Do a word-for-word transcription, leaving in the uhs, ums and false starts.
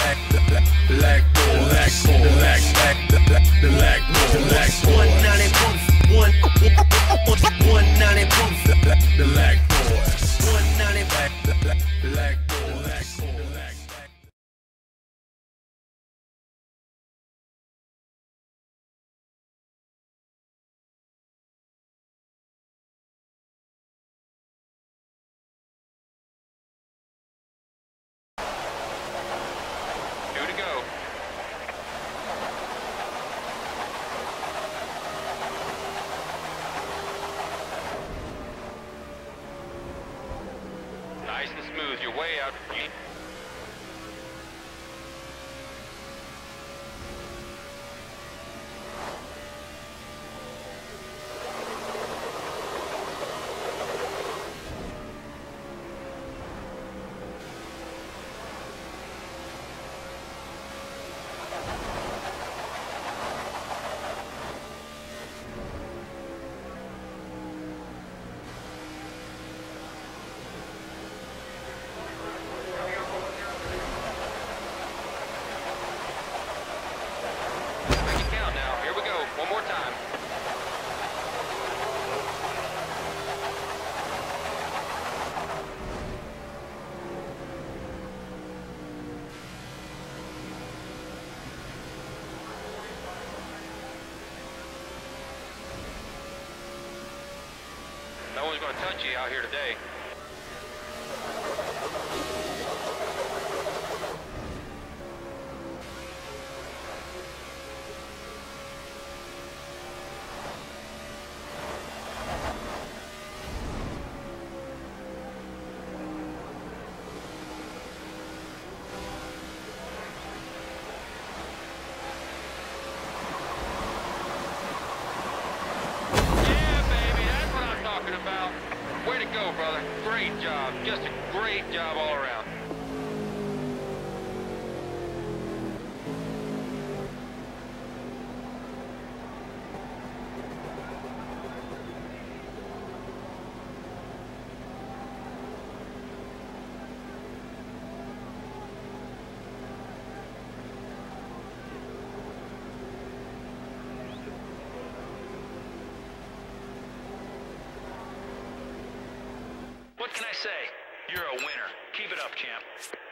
Black boy, black boy, black, black, black, black boy, black boy. One ninety proof, one, one ninety proof, black boy. One ninety black, black, black boy, black boy, black. Two to go. Nice and smooth. You're way out. One more time. No one's going to touch you out here today. About. Way to go, brother. Great job. Just a great job all around. What can I say? You're a winner. Keep it up, champ.